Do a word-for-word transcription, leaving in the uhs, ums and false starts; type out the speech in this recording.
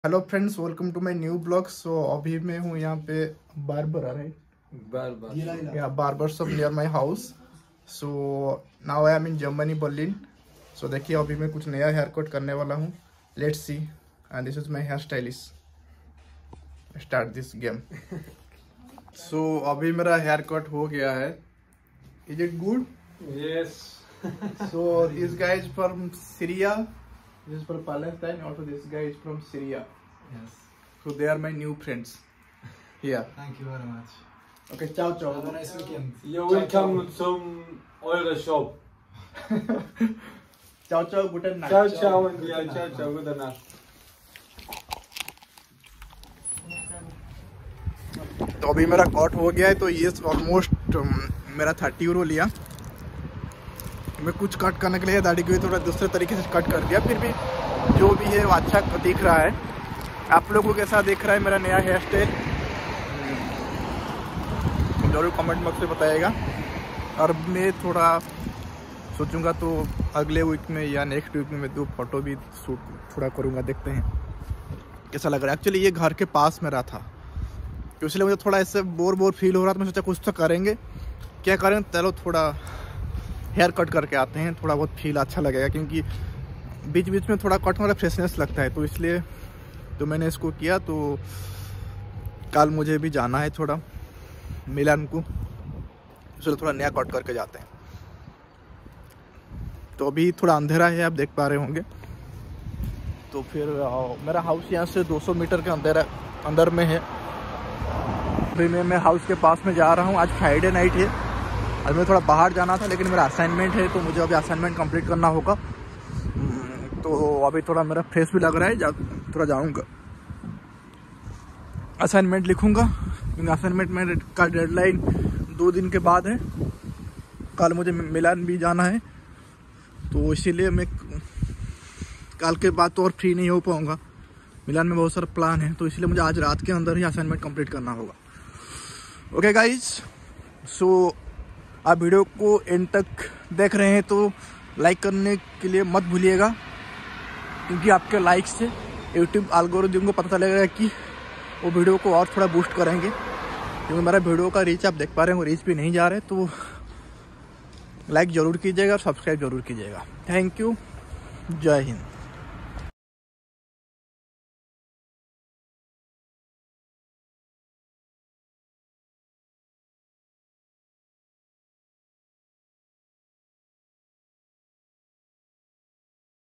Hello friends, welcome to my new blog. So अभी मैं हूँ यहाँ पे बार्बर राइट बार्बर या barber shop near my house. So now I am in Germany Berlin. So देखिए अभी मैं कुछ नया हेयर कट करने वाला हूँ। Let's see and this is my hair stylist. Start this game. So अभी मेरा हेयर कट हो गया है। Is it good? Yes. So this guy is from Syria. This is from Palestine. Also, this guy is from Syria. Yes. So they are my new friends. Yeah. Thank you very much. Okay, ciao ciao. Have a nice weekend. You're welcome zum eure Shop. Ciao ciao. Guten Nacht. Ciao ciao und ja, ciao ciao. Gute Nacht. तो अभी मेरा cut हो गया है। तो ये almost मेरा thirty euro लिया। मैं कुछ कट करने के लिए दाढ़ी को थोड़ा दूसरे तरीके से कट कर दिया। फिर भी जो भी है वो अच्छा दिख रहा है। आप लोगों को कैसा दिख रहा है मेरा नया हेयर स्टाइल, जरूर कमेंट बॉक्स में बताइएगा। और मैं थोड़ा सोचूंगा तो अगले वीक में या नेक्स्ट वीक में मैं दो फोटो भी शूट थोड़ा करूंगा। देखते हैं कैसा लग रहा है। एक्चुअली ये घर के पास मेरा था, तो इसलिए मुझे थोड़ा ऐसे बोर बोर फील हो रहा था। मैं सोचा कुछ तो करेंगे, क्या करें, चलो थोड़ा हेयर कट करके आते हैं, थोड़ा बहुत फील अच्छा लगेगा। क्योंकि बीच बीच में थोड़ा कट वाला फ्रेशनेस लगता है, तो इसलिए तो मैंने इसको किया। तो कल मुझे भी जाना है थोड़ा मिलान को, इसलिए थोड़ा नया कट करके जाते हैं। तो अभी थोड़ा अंधेरा है, आप देख पा रहे होंगे। तो फिर मेरा हाउस यहाँ से दो सौ मीटर के अंदर अंदर में है। अभी मैं मैं हाउस के पास में जा रहा हूँ। आज फ्राइडे नाइट है। आज मैं थोड़ा बाहर जाना था, लेकिन मेरा असाइनमेंट है, तो मुझे अभी असाइनमेंट कंप्लीट करना होगा। तो अभी थोड़ा मेरा फ्रेश भी लग रहा है। जा थोड़ा जाऊंगा, असाइनमेंट लिखूंगा। क्योंकि असाइनमेंट में का डेडलाइन दो दिन के बाद है। कल मुझे मिलान भी जाना है, तो इसीलिए मैं कल के बाद तो और फ्री नहीं हो पाऊंगा। मिलान में बहुत सारा प्लान है, तो इसलिए मुझे आज रात के अंदर ही असाइनमेंट कंप्लीट करना होगा। ओके गाइज, सो आप वीडियो को एंड तक देख रहे हैं तो लाइक करने के लिए मत भूलिएगा। क्योंकि आपके लाइक से यूट्यूब एल्गोरिथम को पता चलेगा कि वो वीडियो को और थोड़ा बूस्ट करेंगे। क्योंकि मेरा वीडियो का रीच आप देख पा रहे हैं, वो रीच भी नहीं जा रहे। तो लाइक ज़रूर कीजिएगा और सब्सक्राइब ज़रूर कीजिएगा। Thank you. जय हिंद।